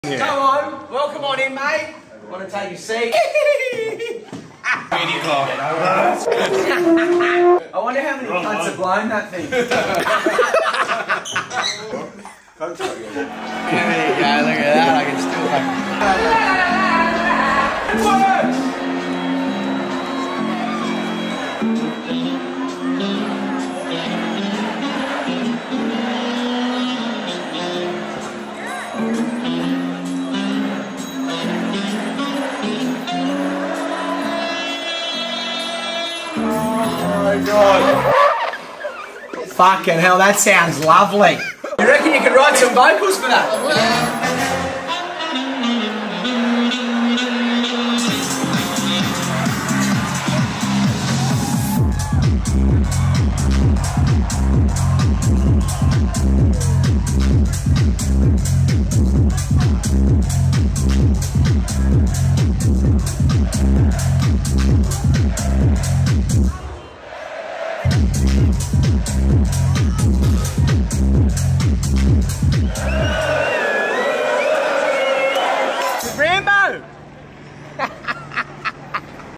Yeah. Come on, welcome on in, mate. Want to take your seat? I wonder how many cunts have blown that thing. There you go, look at that, I can still Oh my God. Fucking hell, that sounds lovely. You reckon you could write some vocals for that?